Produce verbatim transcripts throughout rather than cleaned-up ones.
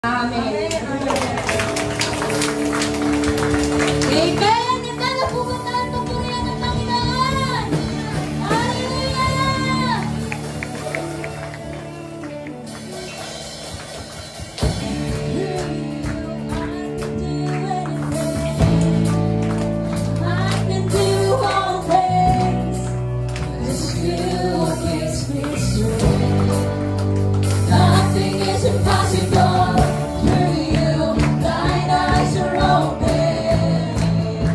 Amen. Amen. Ganda na pumunta ang tungkulyan ng Panginoon. Hallelujah. I can do all things. The Spirit gives me strength. Nothing is impossible. Through you, thine eyes are open.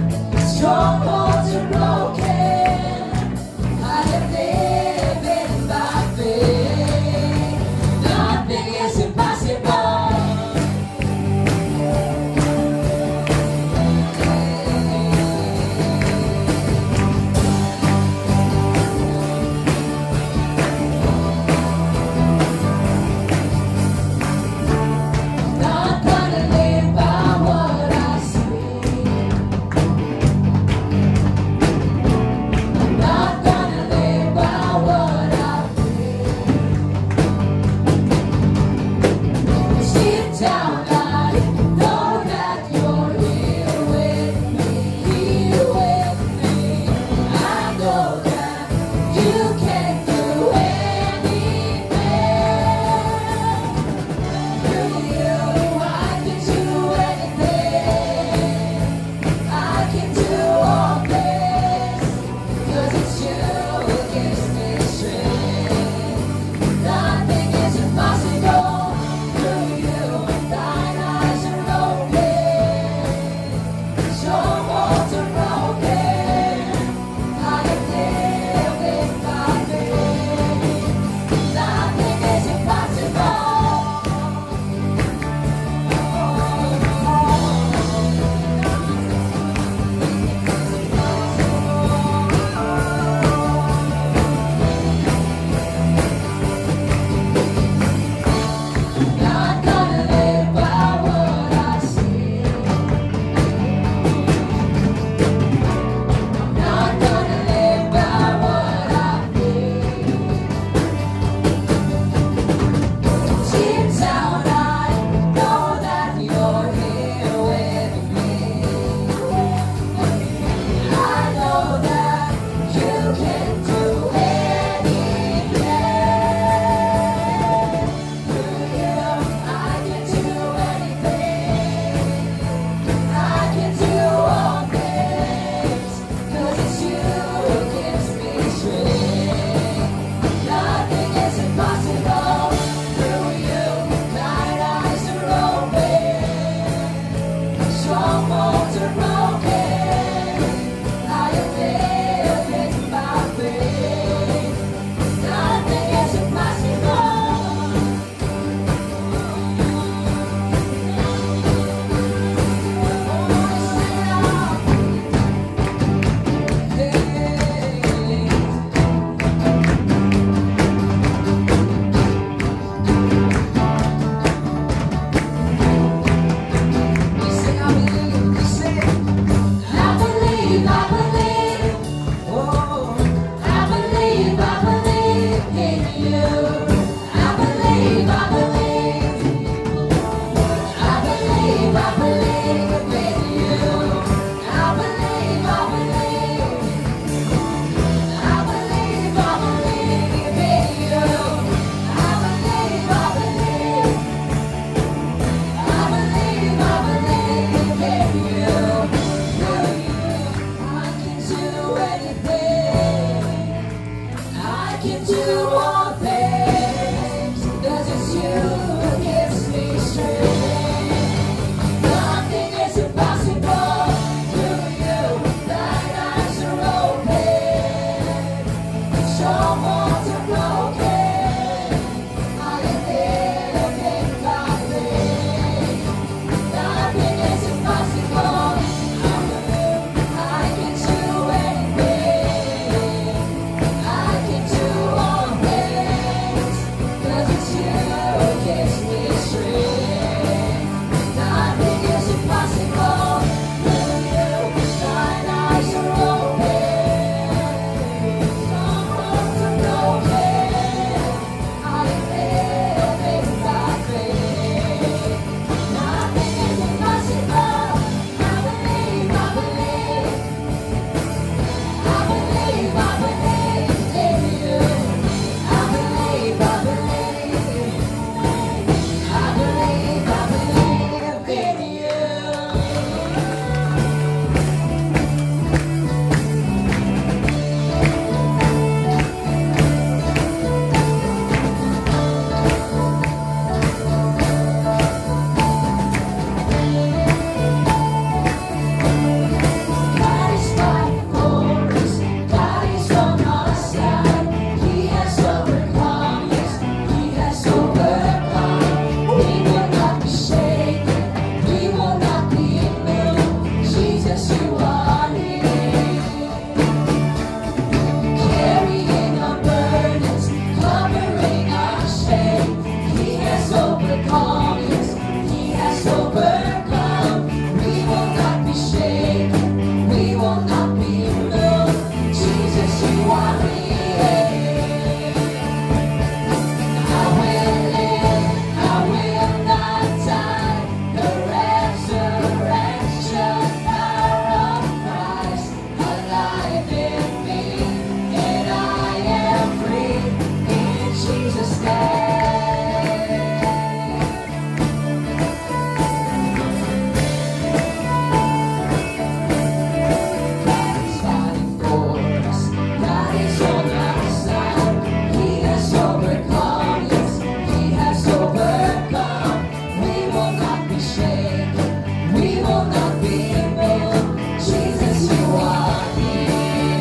be shaken. We will not be moved. Jesus, you are here.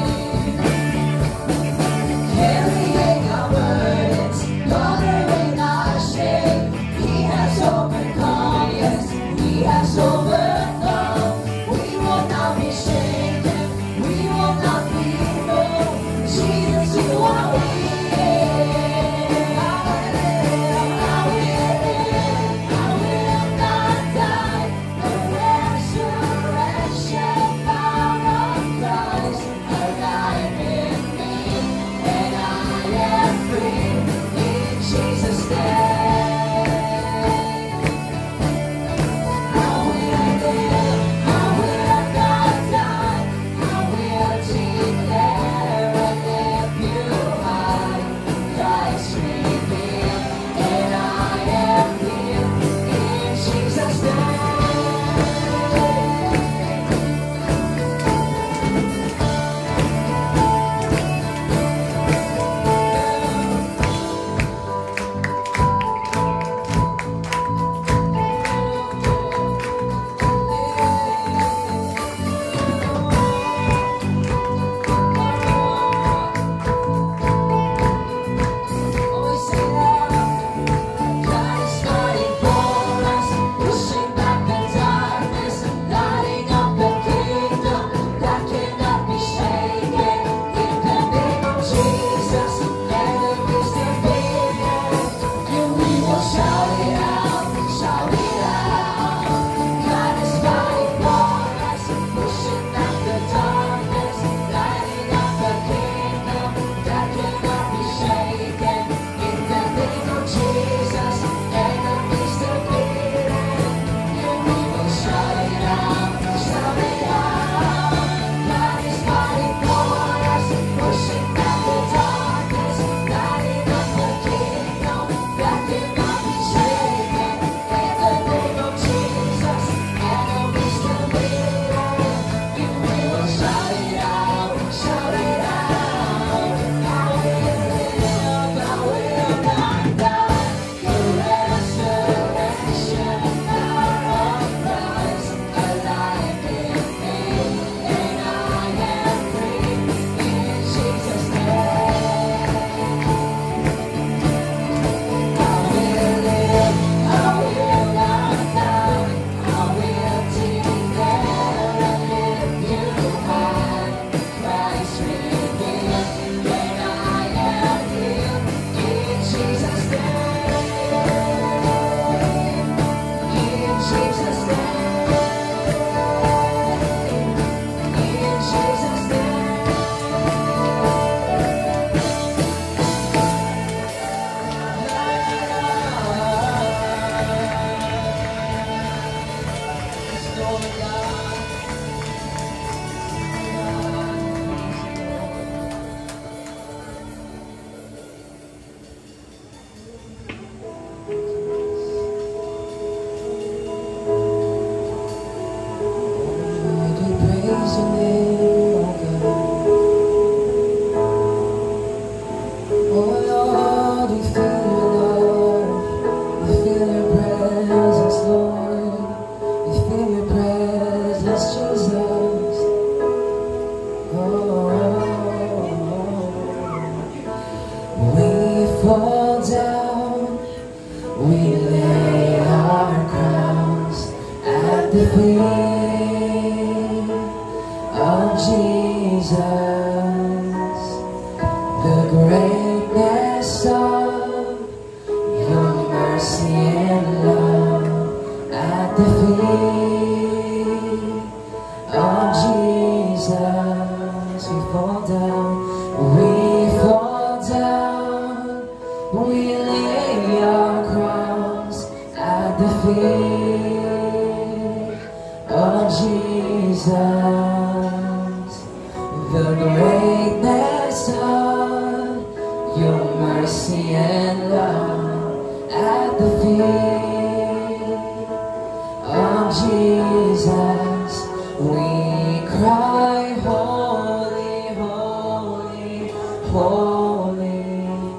Carrying our burdens, conquering our shame. He has overcome, yes, He has overcome. We will not be shaken. We will not be moved. Jesus, you are here.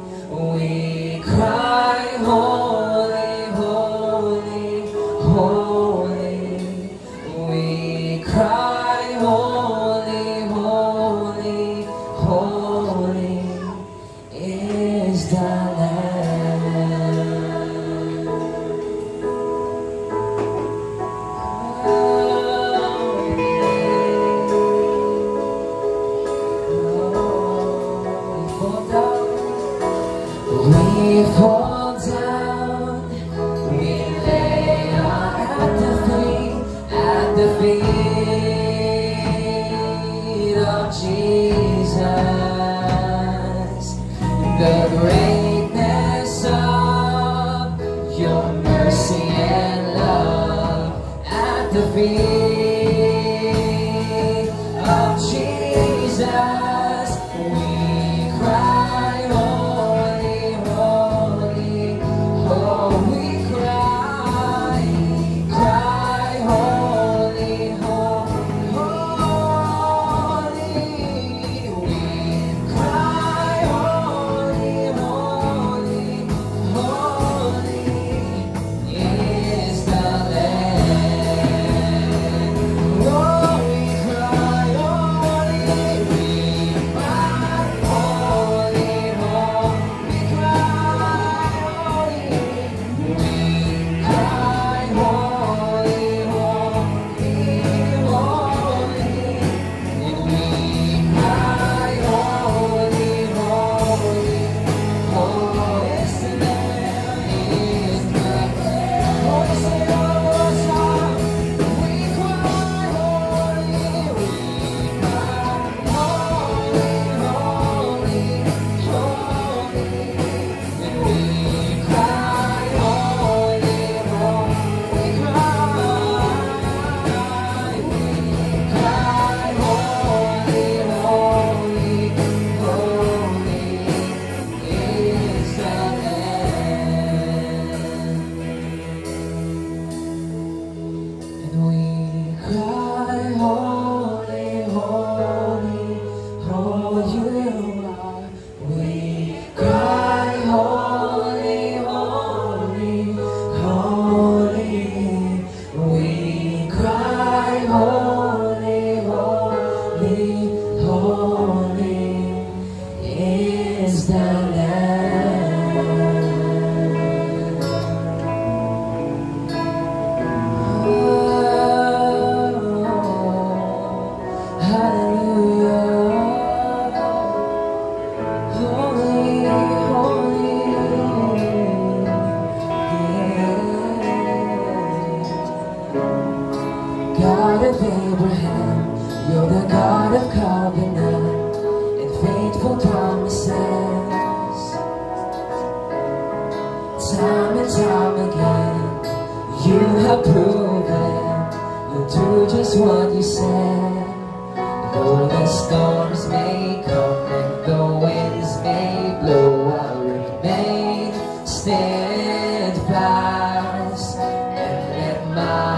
Holy, holy, holy. the feet of Jesus. We cry, holy, holy, oh, we cry, cry, holy, holy, holy. We cry, holy, holy, holy is the Lamb. Oh, we cry, holy, we cry, holy, holy, we cry, holy, we cry, holy, holy, holy, and we cry, holy, holy, holy is the Lamb, is the Lamb. Oh, say it one more time. We cry, holy, we cry, holy, holy, holy, and we cry, holy, holy, we cry, we cry, holy, holy, holy is the Lamb. And we cry, holy, holy, oh, you are. We cry, holy, holy, holy. We cry, holy, holy, holy is the Lamb. Oh, hallelujah. Holy, holy, yeah. God of Abraham, you're the God of covenant and faithful promises. Time and time again, you have proven you'll do just what you said. Though the storms may come and the winds may blow, I'll remain steadfast and let my